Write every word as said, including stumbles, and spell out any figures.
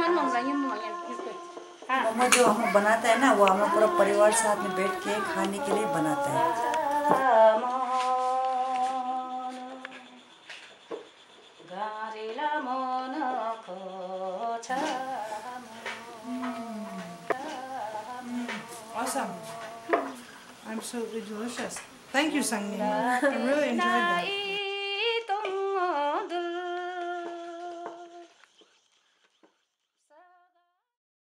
मोमो जो हम बनाते हैं ना वो हम पूरा परिवार साथ में बैठ के खाने के लिए बनाते हैं। Awesome. Absolutely delicious. Thank you, Sangnima. I really enjoyed that.